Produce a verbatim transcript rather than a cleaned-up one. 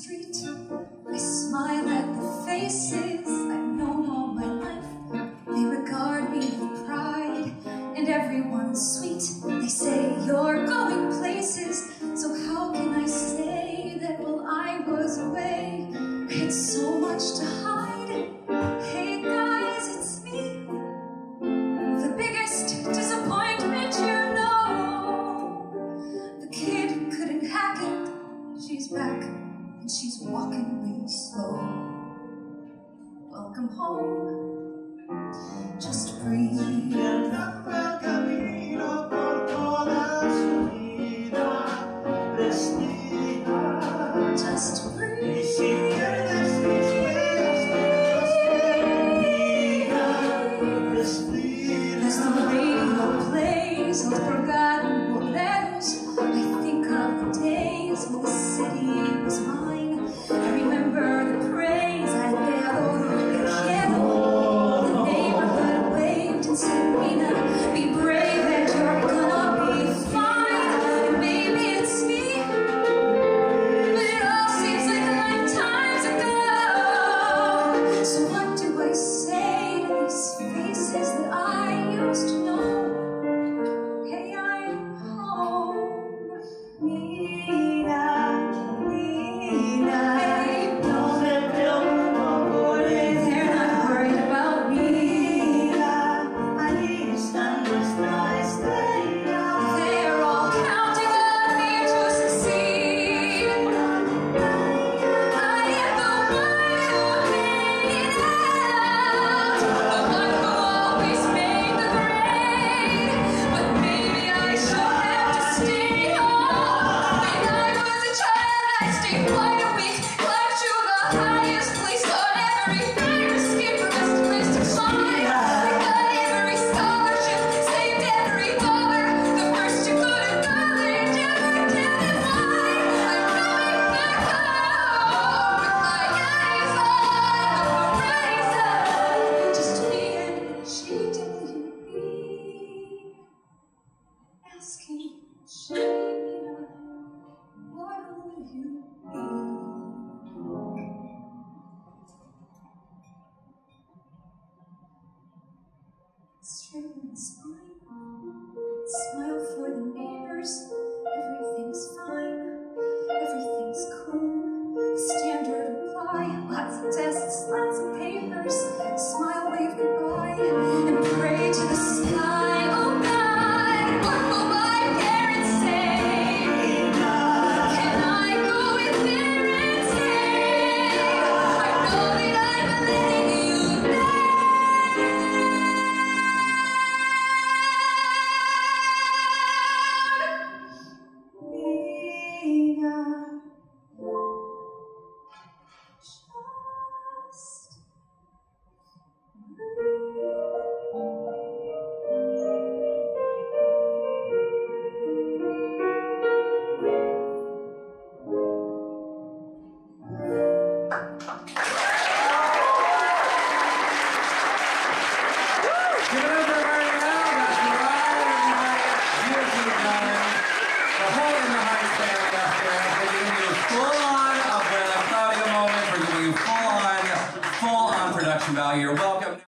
street. I smile at the faces I've known all my life. They regard me with pride, and everyone's sweet. They say you're going places, so how can I say that while I was away, I had so much to hide? Hey guys, it's me, the biggest disappointment, you know. The kid who couldn't hack it, she's back, and she's walking really slow. Welcome home, just breathe. Just breathe. As the radio plays those forgotten boleros, I think of the days when the city was mine. I remember the praise I dado quiero. The neighborhood waved and said, Nina, be brave and you're gonna be fine. And maybe it's me, but it all seems like lifetimes ago. So what do I say to these faces that I used to know? Hey, I'm home, Nina, Nina. Hey, don't let them worry, they're not worried about me. I need some nice day. They're all counting on me to succeed. I am the one who made it out, the one who always made the grade. But maybe I should have to stay home. When I was a child, I stayed quite a week, climbed to the highest place on every fire escape, rest, list of mine. I got every scholarship, saved every dollar. The first to go to college, never doubted why. I'm going back home with my eyes on the horizon. Just me and G W B, asking Sheena, what'll you be? Straighten the spine, smile for the neighbors. Everything's fine, everything's cool. Standard reply, lots of tests, lots of papers. Smile, wave goodbye, and pray to the sky. Oh God, what will my parents say? Can I go in there and stay? I know that I'm letting you down. Nina, just Give it up for Arielle. That's right, everybody. Beautifully done. The whole In the Heights family up there. We're giving you full on of when I'm proud of the moment. We're giving you full on, full on production value. You're welcome.